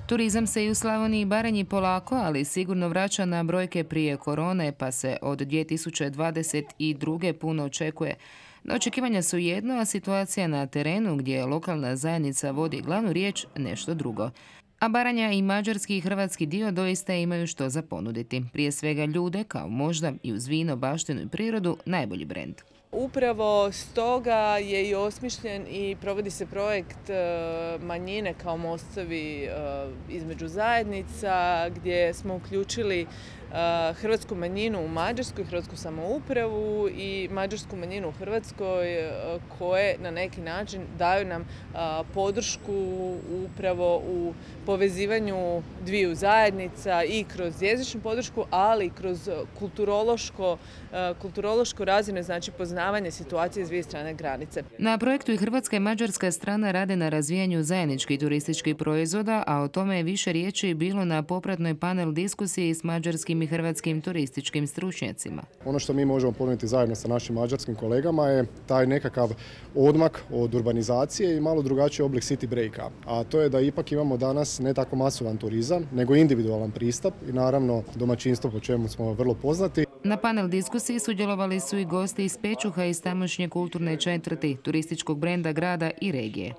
Turizam se i u Slavoniji i Baranji polako, ali sigurno vraća na brojke prije korone, pa se od 2022. puno očekuje. No, očekivanja su jedno, a situacija na terenu gdje lokalna zajednica vodi glavnu riječ nešto drugo. A Baranja i mađarski i hrvatski dio doista imaju što za ponuditi. Prije svega ljude, kao možda i uz vino, baštinu i prirodu, najbolji brend. Upravo stoga je i osmišljen i provodi se projekt manjine kao mostovi između zajednica, gdje smo uključili hrvatsku manjinu u Mađarskoj, hrvatsku samoupravu i mađarsku manjinu u Hrvatskoj, koje na neki način daju nam podršku upravo u povezivanju dviju zajednica i kroz jezičnu podršku, ali i kroz kulturološko razinu, znači poznavanje situacije s dvije strane granice. Na projektu i hrvatska i mađarska strana rade na razvijanju zajedničkih turističkih proizvoda, a o tome je više riječi bilo na popratnoj panel diskusiji s mađarskim i hrvatskim turističkim stručnjacima. Ono što mi možemo ponuditi zajedno sa našim mađarskim kolegama je taj nekakav odmak od urbanizacije i malo drugačiji oblik city breaka. A to je da ipak imamo danas ne tako masivan turizam, nego individualan pristup i naravno domaćinstvo, po čemu smo vrlo poznati. Na panel diskusiji sudjelovali su i gosti iz Pečuha iz tamošnje kulturne četvrti, turističkog brenda grada i regije.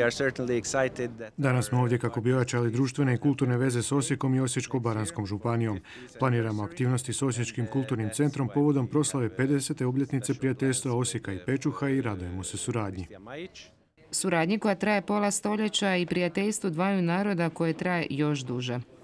Danas smo ovdje kako bi ojačali društvene i kulturne veze s Osijekom i Osječko-baranjskom županijom. Planiramo aktivnosti s Osječkim kulturnim centrom povodom proslave 50. obljetnice prijateljstva Osijeka i Pečuha i radujemo se suradnji. Suradnji koja traje pola stoljeća i prijateljstvu dvaju naroda koje traje još duže.